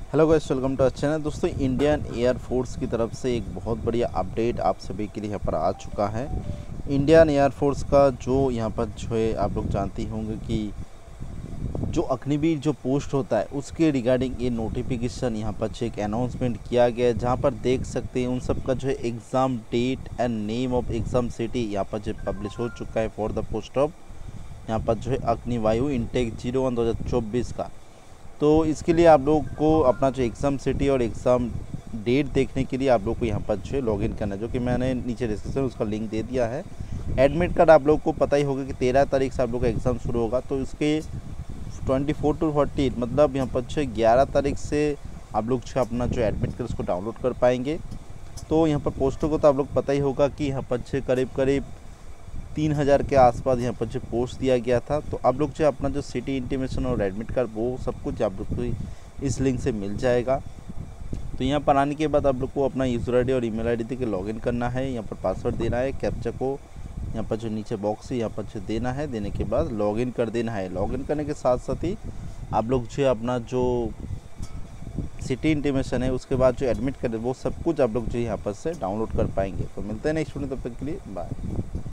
Hello guys, welcome to अच्छा channel. दोस्तों, Indian air force की तरफ से एक बहुत बढ़िया अपडेट आप सभी के लिए यहाँ पर आ चुका है। इंडियन एयरफोर्स का जो यहाँ पर जो है, आप लोग जानते होंगे कि जो अग्निवीर जो पोस्ट होता है उसके रिगार्डिंग ये नोटिफिकेशन यहाँ पर एक अनाउंसमेंट किया गया है, जहाँ पर देख सकते हैं उन सब का जो है exam date and name of exam city यहाँ पर जो पब्लिश हो चुका है फॉर द पोस्ट ऑफ यहाँ पर जो है अग्निवायु इनटेक 01/2024 का। तो इसके लिए आप लोग को अपना जो एग्ज़ाम सिटी और एग्ज़ाम डेट देखने के लिए आप लोग को यहाँ पर जो है लॉगिन करना है, जो कि मैंने नीचे डिस्क्रिप्शन में उसका लिंक दे दिया है। एडमिट कार्ड आप लोग को पता ही होगा कि 13 तारीख से आप लोग का एग्ज़ाम शुरू होगा, तो इसके 24 to 48 मतलब यहाँ पर जो 11 तारीख से आप लोग जो अपना जो एडमिट कार्ड उसको डाउनलोड कर पाएंगे। तो यहाँ पर पोस्टों को तो आप लोग पता ही होगा कि यहाँ पर जो करीब 3000 के आसपास यहाँ पर जो पोस्ट दिया गया था। तो आप लोग जो अपना जो सिटी इंटीमेशन और एडमिट कार्ड वो सब कुछ आप लोग को इस लिंक से मिल जाएगा। तो यहाँ पर आने के बाद आप लोग को अपना यूज़र आईडी और ईमेल आईडी देकर लॉगिन करना है। यहाँ पर पासवर्ड देना है, कैप्चा को यहाँ पर जो नीचे बॉक्स है यहाँ पर जो देना है, देने के बाद लॉगिन कर देना है। लॉगिन करने के साथ साथ ही आप लोग जो अपना जो सिटी इंटीमेशन है उसके बाद जो एडमिट कार्ड वो सब कुछ आप लोग जो यहाँ पर से डाउनलोड कर पाएंगे। तो मिलते हैं नेक्स्ट वीडियो, तब तक के लिए बाय।